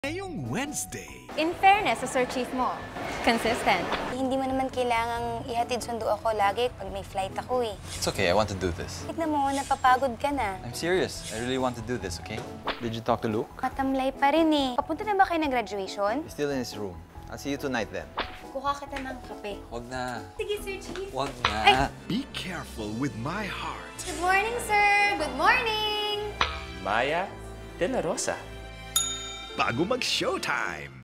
Ngayong Wednesday. In fairness sa Sir Chief mo, consistent. Hindi mo naman kailangang ihatid sundo ako lagi pag may flight ako eh. It's okay, I want to do this. Tignan mo, napapagod ka na. I'm serious. I really want to do this, okay? Did you talk to Luke? Matamlay pa rin eh. Papunta na ba kayo ng graduation? He's still in his room. I'll see you tonight then. Kuha kita ng kape. Wag na. Sige, Sir Chief. Wag na. Be careful with my heart. Good morning, sir! Good morning! Maya de la Rosa. Bago mag-showtime.